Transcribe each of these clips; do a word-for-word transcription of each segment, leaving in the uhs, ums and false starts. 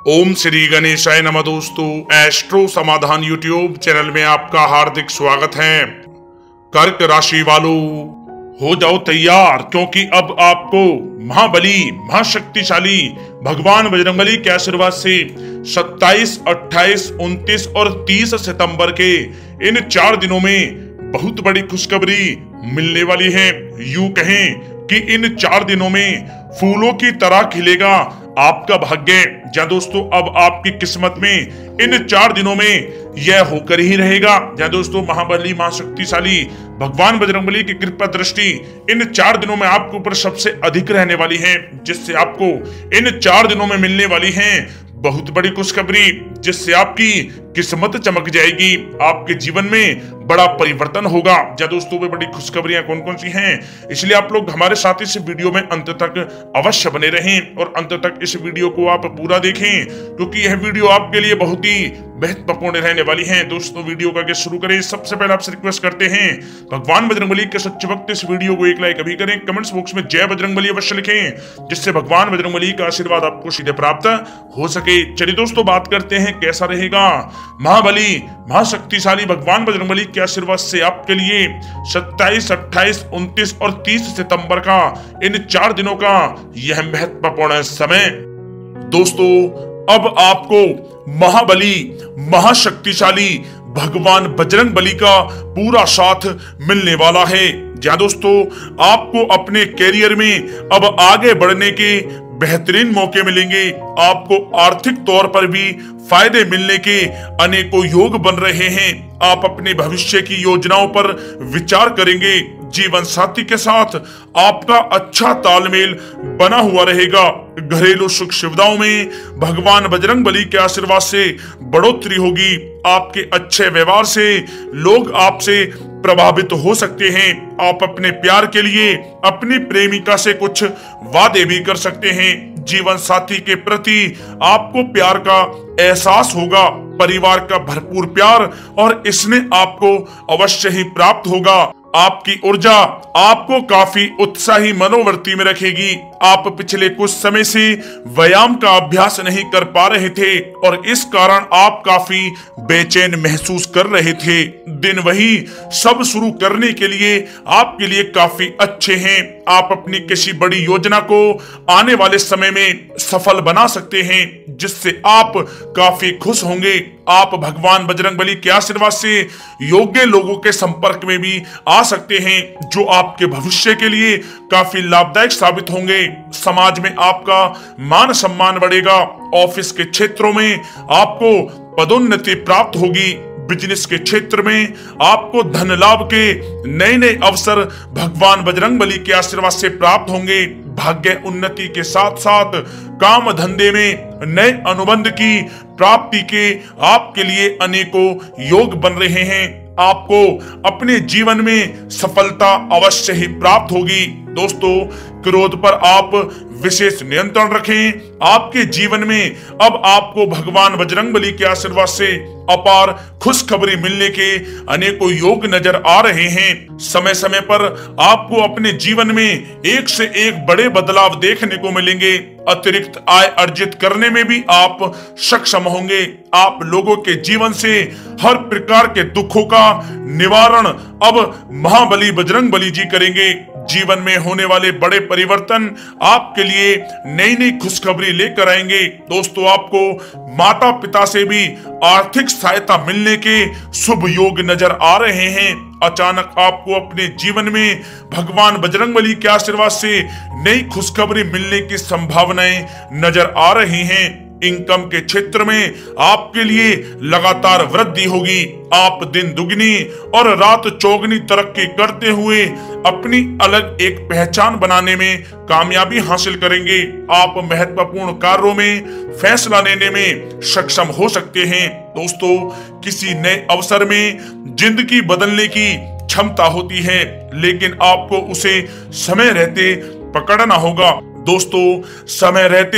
ओम श्री गणेशाय नमः। दोस्तों, एस्ट्रो समाधान यूट्यूब चैनल में आपका हार्दिक स्वागत है। कर्क राशि वालों, हो जाओ तैयार, क्योंकि अब आपको महाबली महाशक्तिशाली भगवान बजरंगबली के आशीर्वाद से सत्ताईस, अट्ठाईस, उनतीस और तीस सितंबर के इन चार दिनों में बहुत बड़ी खुशखबरी मिलने वाली है। यूं कहें कि इन चार दिनों में फूलों की तरह खिलेगा आपका भाग्य। जहाँ दोस्तों, अब आपकी किस्मत में इन चार दिनों में यह होकर ही रहेगा। जहाँ दोस्तों, महाबली महाशक्तिशाली भगवान बजरंगबली की कृपा दृष्टि इन चार दिनों में आपके ऊपर सबसे अधिक रहने वाली है, जिससे आपको इन चार दिनों में मिलने वाली है बहुत बड़ी खुशखबरी, जिससे आपकी किस्मत चमक जाएगी। आपके जीवन में बड़ा परिवर्तन होगा। जा दोस्तों, वे बड़ी खुशखबरियां कौन कौन सी हैं, इसलिए आप लोग हमारे साथ इस वीडियो में अंत तक अवश्य बने रहें और अंत तक इस वीडियो को आप पूरा देखें, क्योंकि यह वीडियो आपके लिए बहुत ही महत्वपूर्ण रहने वाली है। दोस्तों, वीडियो का आगे शुरू करें सबसे पहले आपसे रिक्वेस्ट करते हैं, भगवान बजरंगबली के सच्चे भक्त इस वीडियो को एक लाइक अभी करें, कमेंट्स बॉक्स में जय बजरंगबली अवश्य लिखें, जिससे भगवान बजरंगबली का आशीर्वाद आपको सीधे प्राप्त हो सके। चलिए दोस्तों, बात करते हैं कैसा रहेगा महाबली महाशक्तिशाली भगवान बजरंगबली के आशीर्वाद से आपके लिए सत्ताईस, अट्ठाईस, उनतीस और तीस सितंबर का इन चार दिनों का यह महत्वपूर्ण समय। दोस्तों, अब आपको महाबली महाशक्तिशाली भगवान बजरंगबली का पूरा साथ मिलने वाला है। जहाँ दोस्तों, आपको अपने कैरियर में अब आगे बढ़ने के बेहतरीन मौके मिलेंगे। आपको आर्थिक तौर पर भी फायदे मिलने के अनेकों योग बन रहे हैं। आप अपने भविष्य की योजनाओं पर विचार करेंगे। जीवन साथी के साथ आपका अच्छा तालमेल बना हुआ रहेगा। घरेलू सुख सुविधाओं में भगवान बजरंगबली के आशीर्वाद से बढ़ोतरी होगी। आपके अच्छे व्यवहार से लोग आपसे प्रभावित हो सकते हैं। आप अपने प्यार के लिए अपनी प्रेमिका से कुछ वादे भी कर सकते हैं। जीवन साथी के प्रति आपको प्यार का एहसास होगा। परिवार का भरपूर प्यार और इसने आपको अवश्य ही प्राप्त होगा। आपकी ऊर्जा आपको काफी उत्साही मनोवृत्ति में रखेगी। आप पिछले कुछ समय से व्यायाम का अभ्यास नहीं कर पा रहे थे और इस कारण आप काफी बेचैन महसूस कर रहे थे। दिन वही सब शुरू करने के लिए आपके लिए काफी अच्छे हैं। आप अपनी किसी बड़ी योजना को आने वाले समय में सफल बना सकते हैं, जिससे आप काफी खुश होंगे। आप भगवान बजरंगबली के आशीर्वाद से योग्य लोगों के संपर्क में भी आ सकते हैं, जो आपके भविष्य के लिए काफी लाभदायक साबित होंगे। समाज में आपका मान सम्मान बढ़ेगा। ऑफिस के क्षेत्रों में आपको पदोन्नति प्राप्त होगी। बिजनेस के क्षेत्र में आपको धन लाभ के नए नए अवसर भगवान बजरंगबली के आशीर्वाद से प्राप्त होंगे। भाग्य उन्नति के साथ साथ काम धंधे में नए अनुबंध की प्राप्ति के आपके लिए अनेकों योग बन रहे हैं। आपको अपने जीवन में सफलता अवश्य ही प्राप्त होगी। दोस्तों, क्रोध पर आप विशेष नियंत्रण रखें। आपके जीवन में अब आपको भगवान बजरंगबली के आशीर्वाद से अपार खुशखबरी मिलने के अनेकों योग नजर आ रहे हैं। समय समय पर आपको अपने जीवन में एक से एक बड़े बदलाव देखने को मिलेंगे। अतिरिक्त आय अर्जित करने में भी आप सक्षम होंगे। आप लोगों के जीवन से हर प्रकार के दुखों का निवारण अब महाबली बजरंगबली जी करेंगे। जीवन में होने वाले बड़े परिवर्तन आपके लिए नई नई खुशखबरी लेकर आएंगे। दोस्तों, आपको माता पिता से भी आर्थिक सहायता मिलने के शुभ योग नजर आ रहे हैं। अचानक आपको अपने जीवन में भगवान बजरंगबली के आशीर्वाद से नई खुशखबरी मिलने की संभावनाएं नजर आ रही हैं। इनकम के क्षेत्र में आपके लिए लगातार वृद्धि होगी। आप दिन दुगनी और रात चौगनी तरक्की करते हुए अपनी अलग एक पहचान बनाने में कामयाबी हासिल करेंगे। आप महत्वपूर्ण कार्यों में फैसला लेने में सक्षम हो सकते हैं। दोस्तों, किसी नए अवसर में जिंदगी बदलने की क्षमता होती है, लेकिन आपको उसे समय रहते पकड़ना होगा। दोस्तों, समय रहते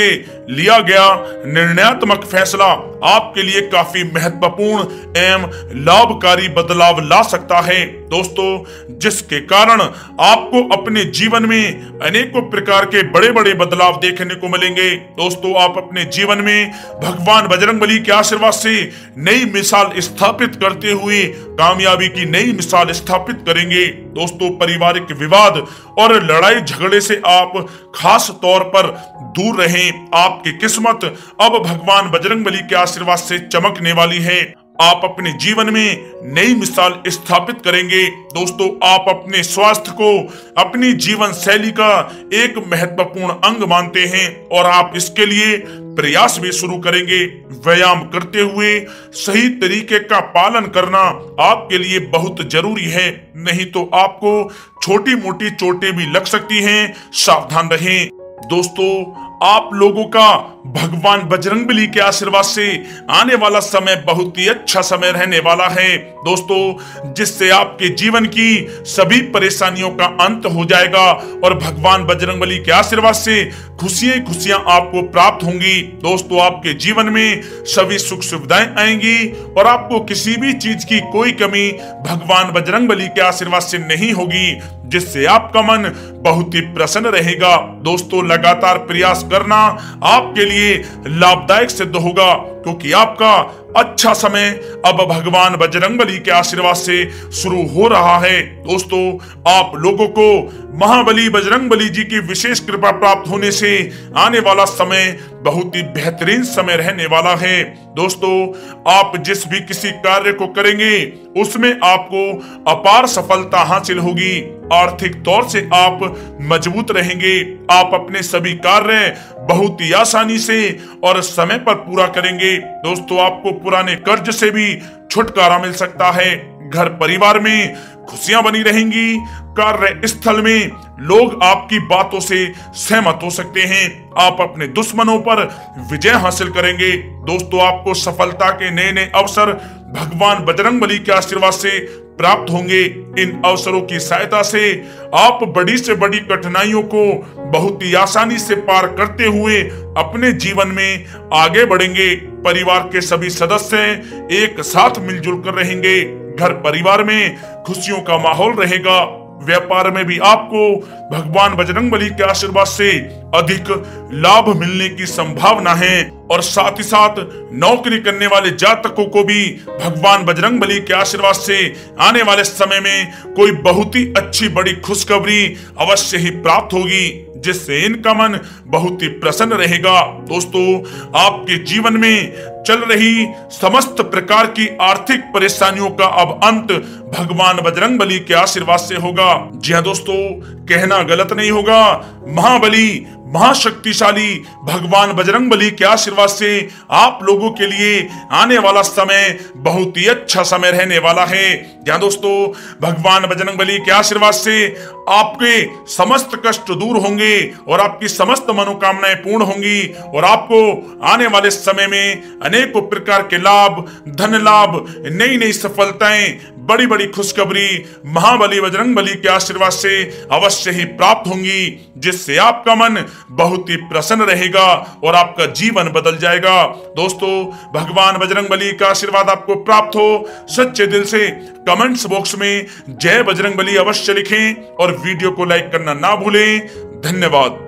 लिया गया निर्णयात्मक फैसला आपके लिए काफी महत्वपूर्ण एवं लाभकारी बदलाव ला सकता है दोस्तों, जिसके कारण आपको अपने जीवन में अनेकों प्रकार के बड़े बड़े बदलाव देखने को मिलेंगे। दोस्तों, आप अपने जीवन में भगवान बजरंगबली के आशीर्वाद से नई मिसाल स्थापित करते हुए कामयाबी की नई मिसाल स्थापित करेंगे। दोस्तों, पारिवारिक विवाद और लड़ाई झगड़े से आप खास तौर पर दूर रहें। आपकी किस्मत अब भगवान बजरंगबली के आशीर्वाद से चमकने वाली है। आप अपने जीवन में नई मिसाल स्थापित करेंगे। दोस्तों, आप अपने स्वास्थ्य को अपनी जीवन शैली का एक महत्वपूर्ण अंग मानते हैं और आप इसके लिए प्रयास भी शुरू करेंगे। व्यायाम करते हुए सही तरीके का पालन करना आपके लिए बहुत जरूरी है, नहीं तो आपको छोटी मोटी चोटें भी लग सकती हैं, सावधान रहें। दोस्तों, आप लोगों का भगवान बजरंगबली के आशीर्वाद से आने वाला समय बहुत ही अच्छा समय रहने वाला है दोस्तों, जिससे आपके जीवन की सभी परेशानियों का अंत हो जाएगा और भगवान बजरंगबली के आशीर्वाद से खुशियां खुशियां आपको प्राप्त होंगी। दोस्तों, आपके जीवन में सभी सुख सुविधाएं आएंगी और आपको किसी भी चीज की कोई कमी भगवान बजरंगबली के आशीर्वाद से नहीं होगी, जिससे आपका मन बहुत ही प्रसन्न रहेगा। दोस्तों, लगातार प्रयास करना आपके लिए लाभदायक सिद्ध होगा, क्योंकि आपका अच्छा समय अब भगवान बजरंगबली के आशीर्वाद से शुरू हो रहा है। दोस्तों, आप लोगों को महाबली बजरंगबली जी की विशेष कृपा प्राप्त होने से आने वाला समय बहुत ही बेहतरीन समय रहने वाला है। दोस्तों, आप जिस भी किसी कार्य को करेंगे उसमें आपको अपार सफलता हासिल होगी। आर्थिक तौर से आप मजबूत रहेंगे। आप अपने सभी कार्य बहुत ही आसानी से और समय पर पूरा करेंगे। दोस्तों, आपको पुराने कर्ज से भी छुटकारा मिल सकता है। घर परिवार में खुशियां बनी रहेंगी। कार्य स्थल में लोग आपकी बातों से सहमत हो सकते हैं। आप अपने दुश्मनों पर विजय हासिल करेंगे। दोस्तों, आपको सफलता के नए नए अवसर भगवान बजरंगबली के आशीर्वाद से प्राप्त होंगे। इन अवसरों की सहायता से आप बड़ी से बड़ी कठिनाइयों को बहुत ही आसानी से पार करते हुए अपने जीवन में आगे बढ़ेंगे। परिवार के सभी सदस्य एक साथ मिलजुल कर रहेंगे। घर परिवार में खुशियों का माहौल रहेगा। व्यापार में भी आपको भगवान बजरंगबली के आशीर्वाद से अधिक लाभ मिलने की संभावना है और साथ ही साथ नौकरी करने वाले जातकों को भी भगवान बजरंगबली के आशीर्वाद से आने वाले समय में कोई बहुत ही अच्छी बड़ी खुशखबरी अवश्य ही प्राप्त होगी, जिससे इनका मन बहुत ही प्रसन्न रहेगा। दोस्तों, आपके जीवन में चल रही समस्त प्रकार की आर्थिक परेशानियों का अब अंत भगवान बजरंगबली के आशीर्वाद से होगा। जी हाँ दोस्तों, कहना गलत नहीं होगा, महाबली महाशक्तिशाली भगवान बजरंगबली के आशीर्वाद से आप लोगों के लिए आने वाला समय बहुत ही अच्छा समय रहने वाला है। क्या दोस्तों, भगवान बजरंगबली के आशीर्वाद से आपके समस्त कष्ट दूर होंगे और आपकी समस्त मनोकामनाएं पूर्ण होंगी और आपको आने वाले समय में अनेकों प्रकार के लाभ, धन लाभ, नई नई सफलताएं, बड़ी बड़ी खुशखबरी महाबली बजरंगबली के आशीर्वाद से अवश्य ही प्राप्त होंगी, जिससे आपका मन बहुत ही प्रसन्न रहेगा और आपका जीवन बदल जाएगा। दोस्तों, भगवान बजरंगबली का आशीर्वाद आपको प्राप्त हो, सच्चे दिल से कमेंट्स बॉक्स में जय बजरंगबली अवश्य लिखें और वीडियो को लाइक करना ना भूलें। धन्यवाद।